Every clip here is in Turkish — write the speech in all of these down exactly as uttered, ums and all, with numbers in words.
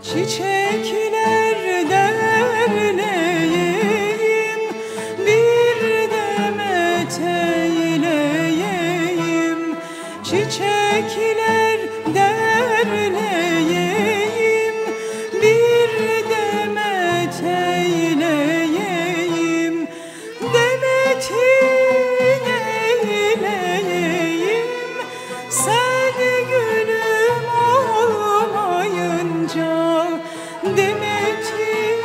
Çiçekler derleyeyim, bir demet eyleyeyim. Çiçekler derleyeyim, bir demet eyleyeyim. Demetin eyleyeyim, sen gülüm olmayınca. Demetin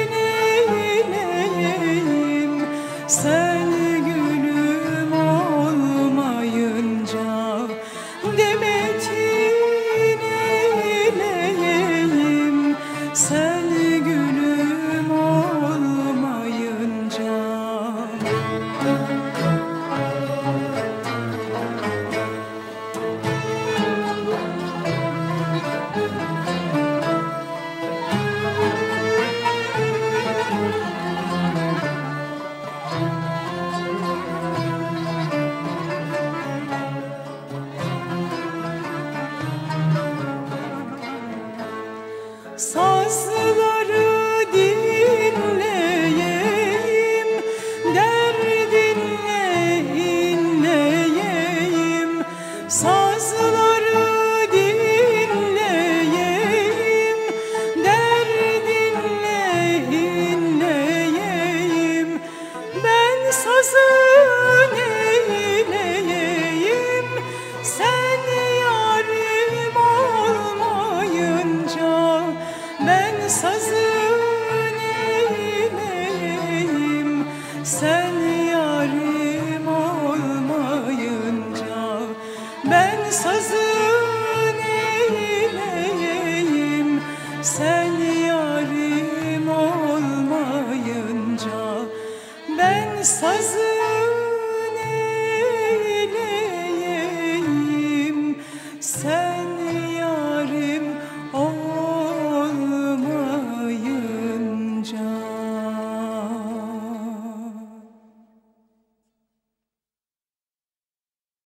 eyleyeyim, sen gülüm olmayınca. Demetin eyleyeyim, sen gülüm olmayınca. Sazları dinleyeyim, derdinle inleyeyim. Sazları dinleyeyim, derdinle inleyeyim. Ben sazın eyleyeyim, sen yarim olmayınca. Ben sazın eyleyeyim, sen yarim olmayınca. Ben sazın eyleyeyim, sen yarim olmayınca. Ben sazın eyleyeyim, sen